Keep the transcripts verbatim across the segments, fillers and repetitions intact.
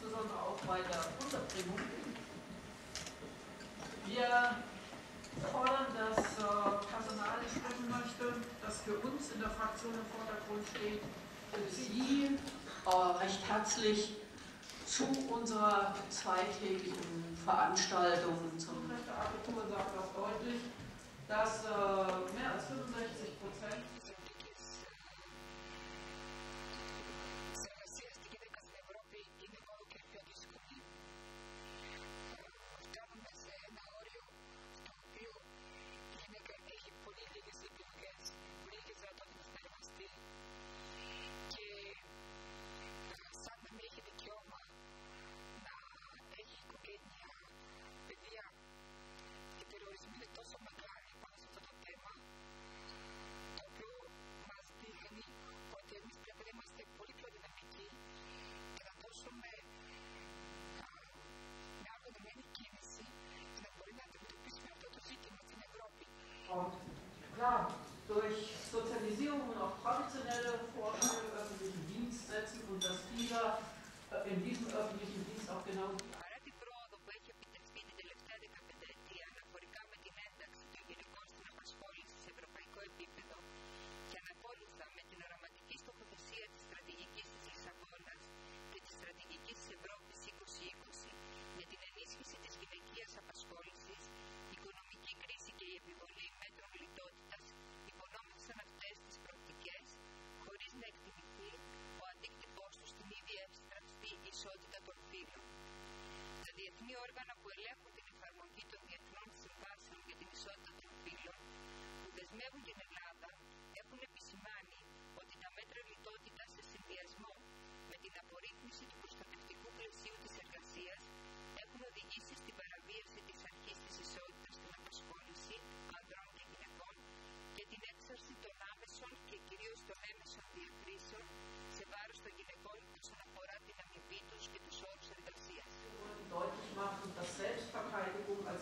insbesondere auch bei der Unterbringung. Wir fordern, dass äh, Personal sprechen möchte, das für uns in der Fraktion im Vordergrund steht, für Sie äh, recht herzlich zu unserer zweitägigen Veranstaltung zum Rechteragentur sagt auch deutlich, dass äh, mehr als fünfundsechzig Prozent klar, durch Sozialisierung und auch traditionelle Vorstellungen im öffentlichen Dienst setzen und dass dieser äh, in diesem öffentlichen Dienst auch genau διεθνή όργανα που ελέγχουν την εφαρμογή των διεθνών συμβάσεων για την ισότητα των φύλων, που δεσμεύουν την Ελλάδα, έχουν επισημάνει ότι τα μέτρα λιτότητας σε συνδυασμό με την απορρίθμιση του προστατευτικού πλαισίου της εργασίας έχουν οδηγήσει στην παραβίαση της αρχής της ισότητας στην απασχόληση ανδρών και γυναικών και την έξαρση των άμεσων και κυρίως των έμεσων διακρίσεων σε βάρος των γυναικών όσον αφορά την αμοιβή τους και τους όρους εργασίας. Deutlich machen, dass Selbstverteidigung als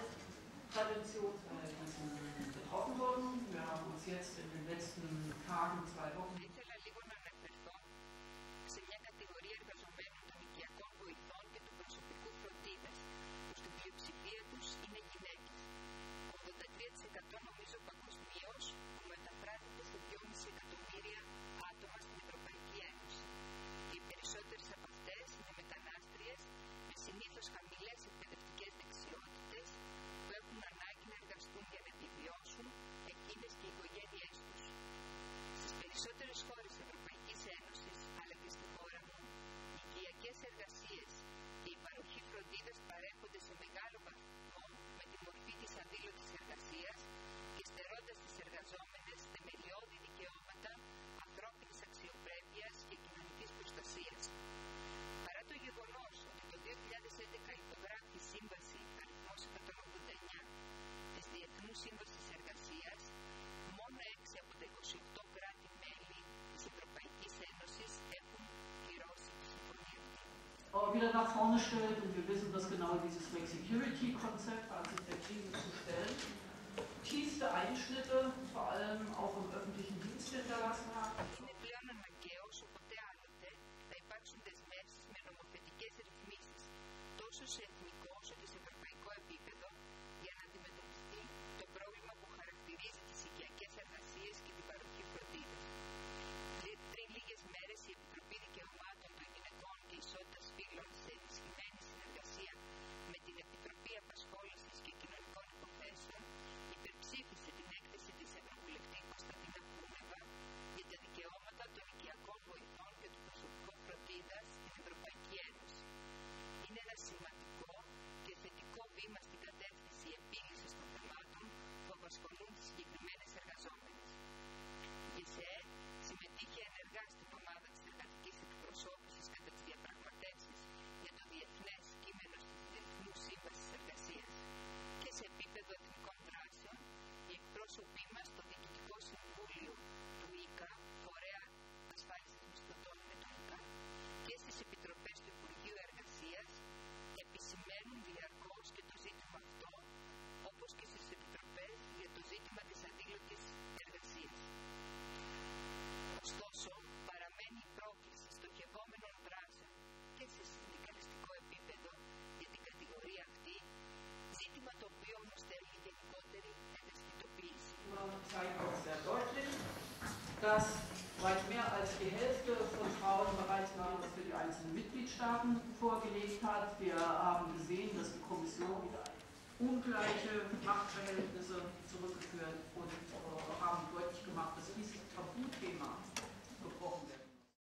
Gewaltpräventionsverhältnissen betroffen wurden. Wir haben uns jetzt in den letzten Tagen, zwei Wochen Ήθελα λίγο να αναφερθώ σε μια κατηγορία εργαζομένων των οικιακών βοηθών και του προσωπικού φροντίδας, που στην πλειοψηφία τους είναι γυναίκες. ογδόντα τρία τοις εκατό νομίζω παγκοσμίως, που μεταφράζεται σε δυόμισι εκατομμύρια άτομα στην Ευρωπαϊκή Ένωση. Και οι περισσότερες από αυτές είναι μετανάστριες με συνήθως χαμηλές εκπαιδευτικές δεξιότητες που έχουν ανάγκη να εργαστούν για να επιβιώσουν εκείνες και οι οικογένειές τους. Στις περισσότερες χώρες της Ευρωπαϊκής Ένωσης, αλλά και στη χώρα μου, οι οικιακές εργασίες και η παροχή φροντίδας παρέχονται σε μεγάλο βαθμό με τη μορφή της αδήλωτης εργασίας και στερώντας τις εργαζόμενες θεμελιώδη δικαιώματα ανθρώπινης αξιοπρέπειας και κοινωνικής προστασίας. Παρά το γεγονός ότι το δύο χιλιάδες έντεκα υπογράφει η Σύμβαση αριθμός εκατόν ογδόντα εννιά της Διεθνούς Σύμβασης Εργασίας, μόνο έξι από τα είκοσι οκτώ κράτη-μέλη της Ευρωπαϊκής Ένωσης έχουν κυρώσει τη συμφωνία. wieder nach vorne stellt und wir wissen, dass genau dieses Flexicurity-Konzept an sich der Krise zu stellen, tiefste Einschnitte, vor allem auch im öffentlichen Dienst hinterlassen hat. Είναι πλέον αναγκαίο όσο ποτέ άλλοτε να υπάρξουν δεσμεύσεις με νομοθετικές ρυθμίσεις τόσο σε εθνικό όσο και σε ευρωπαϊκό επίπεδο για να αντιμετωπιστεί το πρόβλημα που χαρακτηρίζει τις οικιακές εργασίες και την παροχή φροντίδας. Πριν λίγες μέρες η Επιτροπή Δικαιωμάτων των Γυναικών και Ισότητας Φύλων σε ενισχυμένη συνεργασία με την Επιτροπή Απασχόλησης και Κοινωνικών Υποθέσεων υπερψήφισε την έκθεση της Ευρωβουλευτή Κωνσταντίνα Κούνεβα για τα δικαιώματα zeigt uns sehr deutlich, dass weit mehr als die Hälfte von Frauen bereits Näheres für die einzelnen Mitgliedstaaten vorgelegt hat. Wir haben gesehen, dass die Kommission wieder ungleiche Machtverhältnisse zurückgeführt und äh, haben deutlich gemacht, dass dieses Tabuthema